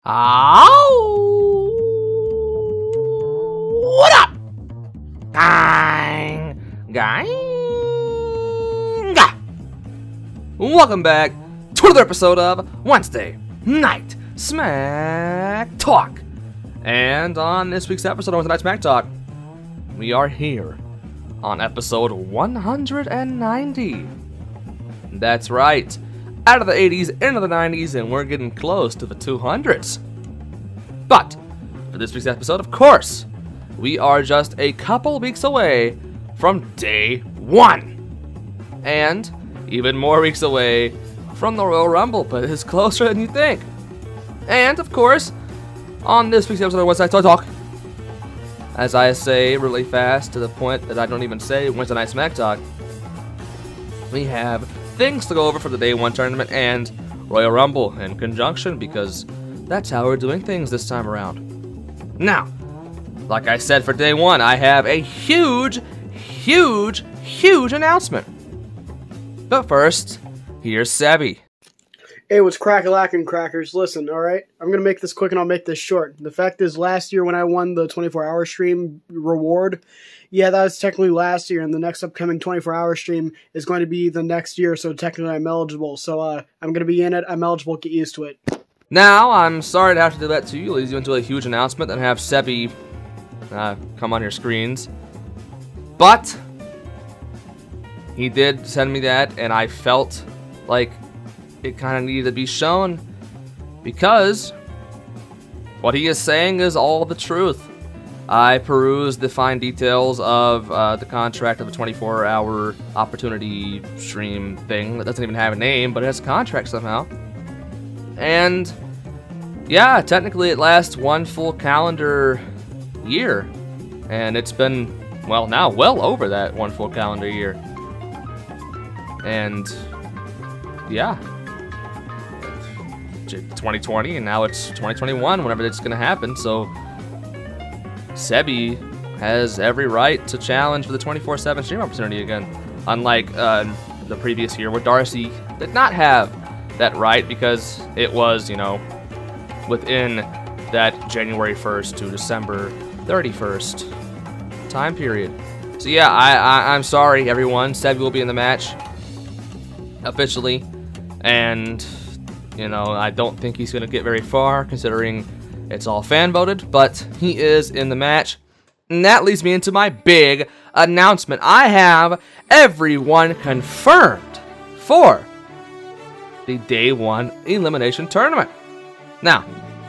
What up? Gang. Welcome back to another episode of Wednesday Night Smack Talk. And on this week's episode of Wednesday Night Smack Talk, we are here on episode 190. That's right. Out of the 80s, into the 90s, and we're getting close to the 200s. But, for this week's episode, of course, we are just a couple weeks away from day one. And even more weeks away from the Royal Rumble, but it's closer than you think. And, of course, on this week's episode of Wednesday Night Talk, as I say really fast to the point that I don't even say Wednesday Night Smack Talk, we have things to go over for the Day 1 tournament and Royal Rumble in conjunction, because that's how we're doing things this time around. Now, like I said for Day 1, I have a huge announcement. But first, here's Sebby. Hey, what's crack-a-lackin' crackers? Listen, alright? I'm gonna make this quick and I'll make this short. The fact is, last year when I won the 24-hour stream reward, yeah, that was technically last year, and the next upcoming 24-hour stream is going to be the next year, so technically I'm eligible. So, I'm gonna be in it, I'm eligible, get used to it. Now, I'm sorry to have to do that to you, leads you into a huge announcement and have Sebby come on your screens. But he did send me that, and I felt like it kind of needed to be shown, because what he is saying is all the truth. I perused the fine details of the contract of the 24-hour opportunity stream thing that doesn't even have a name, but it has a contract somehow. And yeah, technically it lasts one full calendar year, and it's been, well, now well over that one full calendar year. And yeah, 2020, and now it's 2021 whenever it's gonna happen. So Sebby has every right to challenge for the 24/7 stream opportunity again, unlike the previous year where Darcy did not have that right, because it was, you know, within that January 1st to December 31st time period. So yeah, I'm sorry everyone, Sebby will be in the match officially, and you know, I don't think he's gonna get very far considering it's all fan voted, but he is in the match. And that leads me into my big announcement. I have everyone confirmed for the Day 1 Elimination Tournament. Now,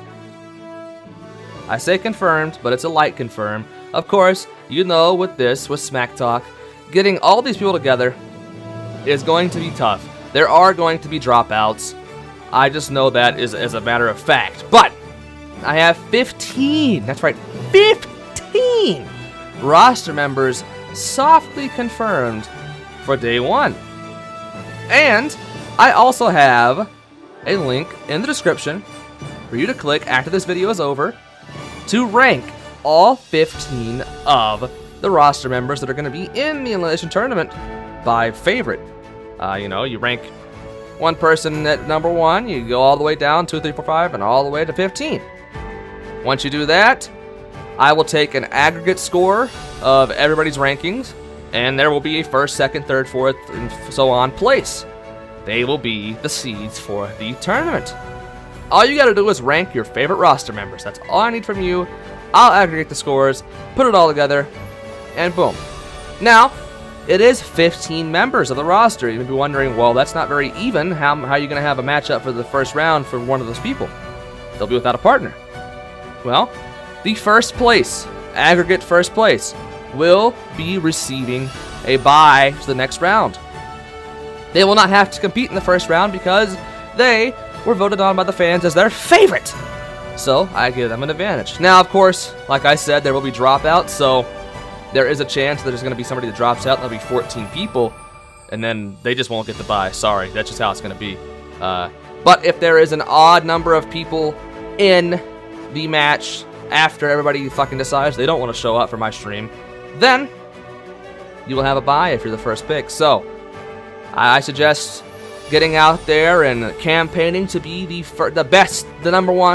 I say confirmed, but it's a light confirm. Of course, you know with Smack Talk, getting all these people together is going to be tough. There are going to be dropouts. I just know that is as a matter of fact. But I have 15, that's right, 15 roster members softly confirmed for Day 1. And I also have a link in the description for you to click after this video is over to rank all 15 of the roster members that are going to be in the Elimination Tournament by favorite. You know, you rank one person at number 1, you go all the way down 2, 3, 4, 5, and all the way to 15. Once you do that, I will take an aggregate score of everybody's rankings, and there will be a first, second, third, fourth, and so on place. They will be the seeds for the tournament. All you gotta do is rank your favorite roster members. That's all I need from you. I'll aggregate the scores, put it all together, and boom. Now, it is 15 members of the roster. You may be wondering, well, that's not very even. How are you going to have a matchup for the first round for one of those people? They'll be without a partner. Well, the first place, aggregate first place, will be receiving a bye to the next round. They will not have to compete in the first round because they were voted on by the fans as their favorite. So I give them an advantage. Now, of course, like I said, there will be dropouts, so there is a chance that there's going to be somebody that drops out, and there'll be 14 people, and then they just won't get the bye. Sorry, that's just how it's going to be. But if there is an odd number of people in the match after everybody fucking decides they don't want to show up for my stream, then you will have a bye if you're the first pick. So I suggest getting out there and campaigning to be the number one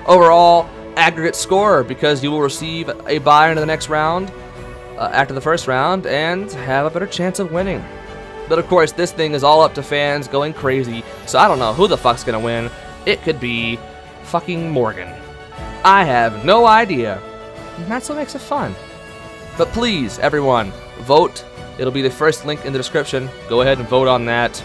overall aggregate score, because you will receive a bye into the next round after the first round and have a better chance of winning. But of course, this thing is all up to fans going crazy, so I don't know who the fuck's gonna win. It could be fucking Morgan. I have no idea. And that's what makes it fun. But please, everyone, vote. It'll be the first link in the description. Go ahead and vote on that.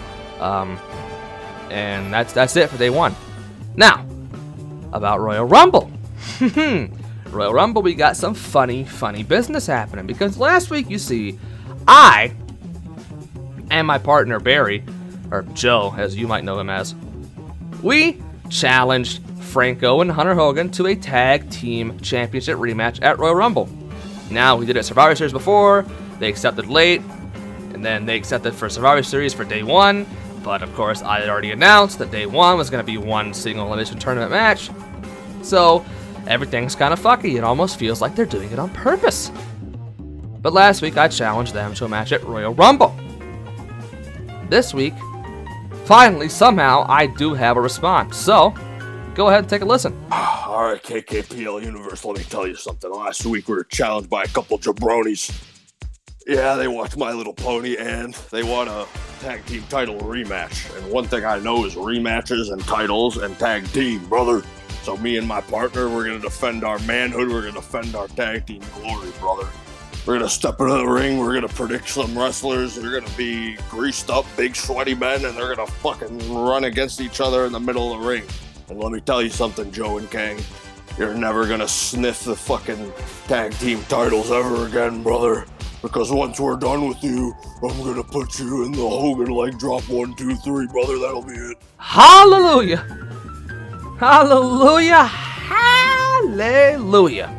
And that's it for day one. Now, about Royal Rumble. Royal Rumble, we got some funny business happening. Because last week, you see, I and my partner Barry, or Joe, as you might know him as, we challenged Franco and Hunter Hogan to a tag team championship rematch at Royal Rumble. Now, we did it at Survivor Series before. They accepted late, and then they accepted for Survivor Series for day one. But of course, I had already announced that day one was going to be one single elimination tournament match. So everything's kind of fucky. It almost feels like they're doing it on purpose. But last week, I challenged them to a match at Royal Rumble. This week, finally, somehow, I do have a response. So, go ahead and take a listen. Alright, KKPL Universe, let me tell you something. Last week, we were challenged by a couple jabronis. Yeah, they watched My Little Pony, and they want a tag team title rematch. And one thing I know is rematches and titles and tag team, brother. So me and my partner, we're going to defend our manhood. We're going to defend our tag team glory, brother. We're going to step into the ring. We're going to predict some wrestlers. They're going to be greased up, big sweaty men, and they're going to fucking run against each other in the middle of the ring. And let me tell you something, Joe and Kang. You're never going to sniff the fucking tag team titles ever again, brother. Because once we're done with you, I'm going to put you in the Hogan leg drop 1, 2, 3, brother. That'll be it. Hallelujah! Hallelujah! Hallelujah!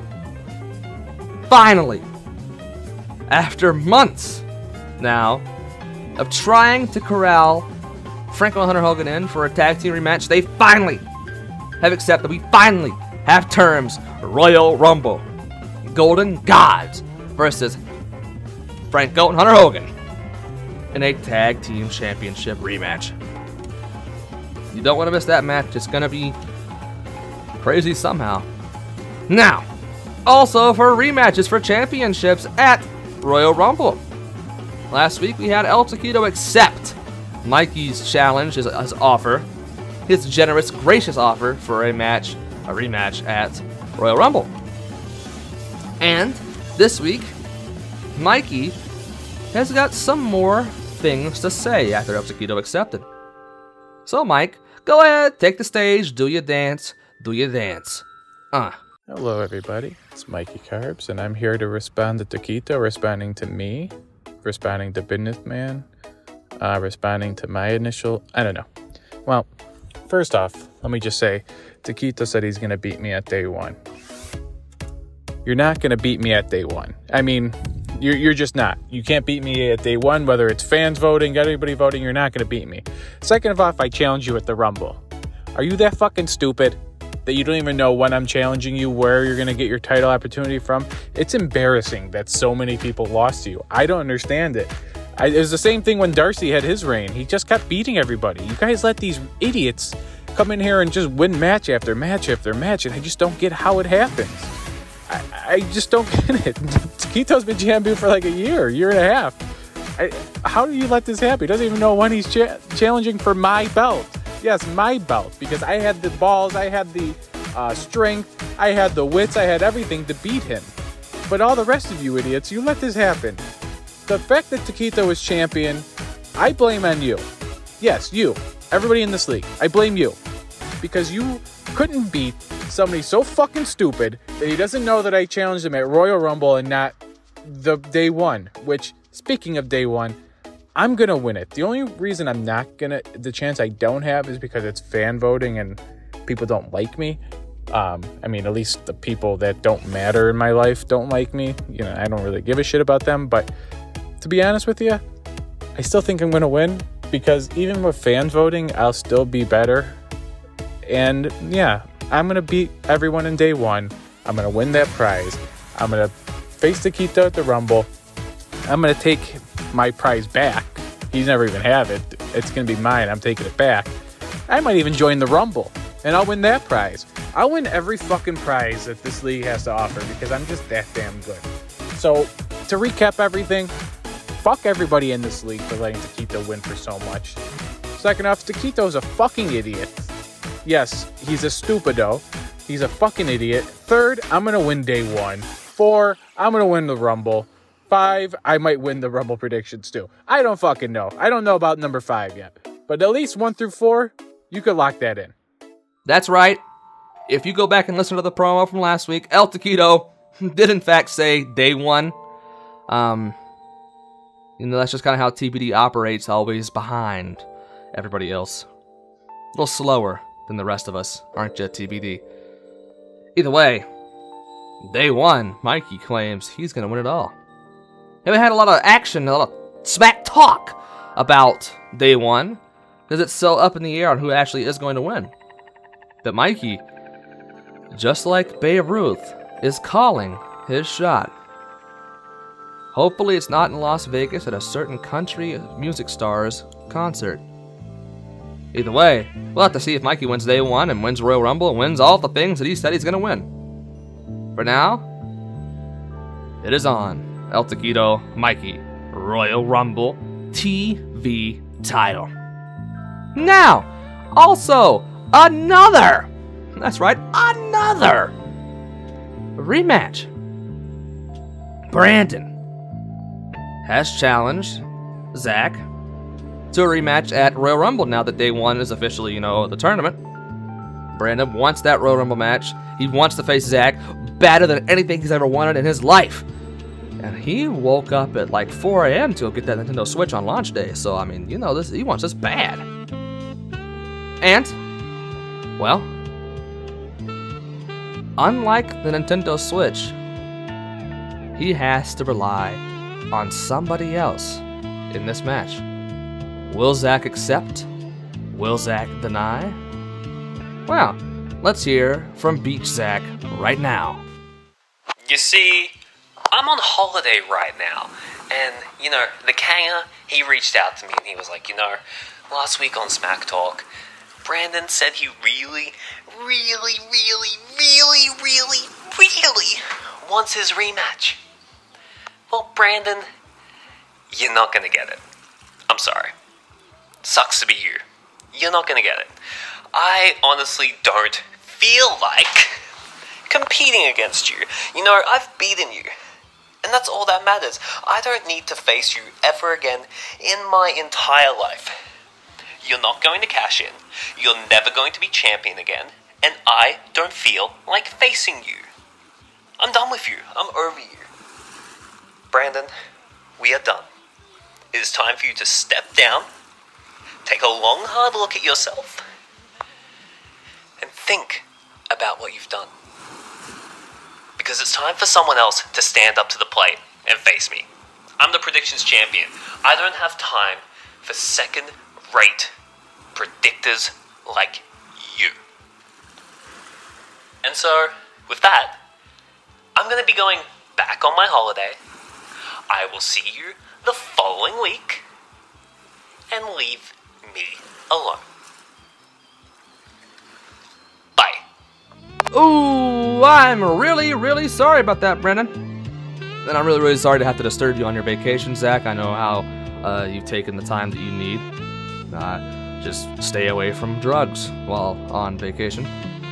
Finally, after months now of trying to corral Franco and Hunter Hogan in for a tag team rematch, they finally have accepted. We finally have terms. Royal Rumble. Golden Gods versus Franco and Hunter Hogan in a tag team championship rematch. You don't want to miss that match. It's going to be crazy somehow. Now, also for rematches for championships at Royal Rumble. Last week we had El Taquito accept Mikey's challenge, his offer, his generous, gracious offer for a rematch at Royal Rumble. And this week, Mikey has got some more things to say after El Taquito accepted. So Mike, go ahead, take the stage, do your dance, do your dance. Hello everybody, it's Mikey Carbs, and I'm here to respond to Taquito, responding to me, responding to Businessman, responding to my initial, I don't know. Well, first off, let me just say, Taquito said he's going to beat me at day one. You're not going to beat me at day one. I mean, you're just not. You can't beat me at day one, whether it's fans voting, everybody voting, you're not going to beat me. Second of all, if I challenge you at the Rumble, are you that fucking stupid that you don't even know when I'm challenging you, where you're going to get your title opportunity from? It's embarrassing that so many people lost to you. I don't understand it. It was the same thing when Darcy had his reign. He just kept beating everybody. You guys let these idiots come in here and just win match after match after match, and I just don't get how it happens. I just don't get it. Taquito's been champion for like a year and a half. How do you let this happen? He doesn't even know when he's challenging for my belt. Yes, my belt, because I had the balls, I had the strength, I had the wits, I had everything to beat him. But all the rest of you idiots, you let this happen. The fact that Taquito is champion, I blame on you. Yes, you. Everybody in this league. I blame you. Because you couldn't beat somebody so fucking stupid that he doesn't know that I challenged him at Royal Rumble and not the day one. Which, speaking of day one, I'm going to win it. The only reason I'm not going to, the chance I don't have is because it's fan voting and people don't like me. I mean, at least the people that don't matter in my life don't like me. You know, I don't really give a shit about them. But to be honest with you, I still think I'm going to win because even with fan voting, I'll still be better. And yeah, I'm going to beat everyone in day one. I'm going to win that prize. I'm going to face Taquito at the Rumble. I'm going to take my prize back. He's never even have it. It's going to be mine. I'm taking it back. I might even join the Rumble, and I'll win that prize. I'll win every fucking prize that this league has to offer because I'm just that damn good. So, to recap everything, fuck everybody in this league for letting Taquito win for so much. Second off, Taquito's a fucking idiot. Yes, he's a stupido. He's a fucking idiot. Third, I'm gonna win day 1. 4, I'm gonna win the Rumble. 5, I might win the Rumble predictions too. I don't fucking know. I don't know about number 5 yet. But at least 1 through 4, you could lock that in. That's right. If you go back and listen to the promo from last week, El Taquito did in fact say day 1. That's just kind of how TBD operates, always behind everybody else. A little slower than the rest of us, aren't you, TBD? Either way, day 1, Mikey claims he's going to win it all. And we had a lot of action, a lot of smack talk about day 1, because it's so up in the air on who actually is going to win. But Mikey, just like Babe Ruth, is calling his shot. Hopefully it's not in Las Vegas at a certain country music star's concert. Either way, we'll have to see if Mikey wins day 1 and wins Royal Rumble and wins all the things that he said he's going to win. For now, it is on. El Taquito, Mikey, Royal Rumble TV title. Now, also, another rematch. Brandon has challenged Zach to a rematch at Royal Rumble now that day 1 is officially, the tournament. Brandon wants that Royal Rumble match. He wants to face Zach better than anything he's ever wanted in his life. And he woke up at like 4 a.m. to go get that Nintendo Switch on launch day. So, I mean, he wants this bad. And, well, unlike the Nintendo Switch, he has to rely on somebody else in this match. Will Zach accept? Will Zach deny? Well, let's hear from Beach Zach right now. You see, I'm on holiday right now, and, the Kanga, he reached out to me and he was like, last week on Smack Talk, Brandon said he really wants his rematch. Well, Brandon, you're not gonna get it. I'm sorry. Sucks to be you. You're not gonna get it. I honestly don't feel like competing against you. I've beaten you. And that's all that matters. I don't need to face you ever again in my entire life. You're not going to cash in. You're never going to be champion again. And I don't feel like facing you. I'm done with you. I'm over you. Brandon, we are done. It is time for you to step down, take a long, hard look at yourself, and think about what you've done. Because it's time for someone else to stand up to the plate and face me. I'm the predictions champion. I don't have time for second-rate predictors like you. And so, with that, I'm going to be going back on my holiday. I will see you the following week, and leave me alone. Bye. Ooh, I'm really sorry about that, Brennan. And I'm really sorry to have to disturb you on your vacation, Zach. I know how you've taken the time that you need. Just stay away from drugs while on vacation.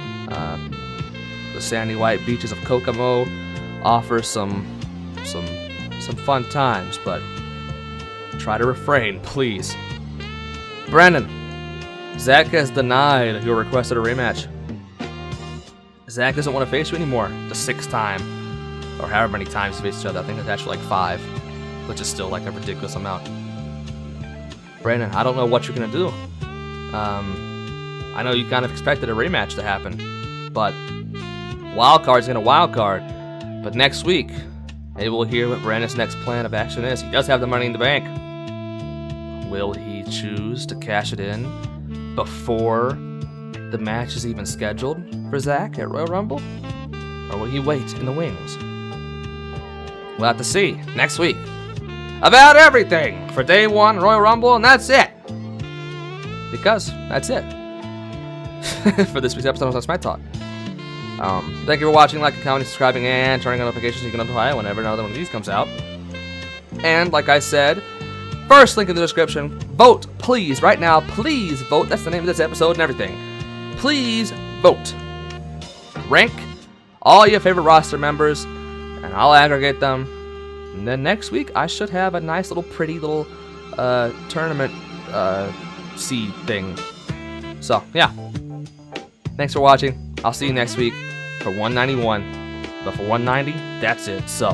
The sandy white beaches of Kokomo offer some fun times, but try to refrain, please. Brandon, Zach has denied your request at a rematch. Zach doesn't want to face you anymore. The 6th time, or however many times to face each other. I think it's actually like 5, which is still like a ridiculous amount. Brandon, I don't know what you're gonna do. I know you kind of expected a rematch to happen, but wildcard's gonna wildcard. But next week, maybe we'll hear what Brandon's next plan of action is. He does have the money in the bank. Will he choose to cash it in before the match is even scheduled for Zach at Royal Rumble? Or will he wait in the wings? We'll have to see next week. About everything for Day 1 Royal Rumble, and that's it. Because that's it for this week's episode of Smack Talk. Thank you for watching, liking, commenting, subscribing, and turning on notifications so you can notify whenever another one of these comes out. And like I said, first link in the description. Vote, please, right now. Please vote. That's the name of this episode and everything. Please vote. Rank all your favorite roster members, and I'll aggregate them. And then next week, I should have a nice little pretty little tournament seed thing. So, yeah. Thanks for watching. I'll see you next week for 191. But for 190, that's it. So,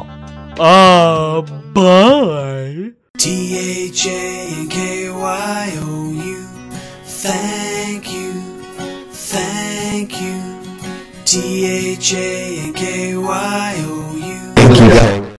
bye. THANKYOU. Thank you. Thank you. THANKYOU. Thank you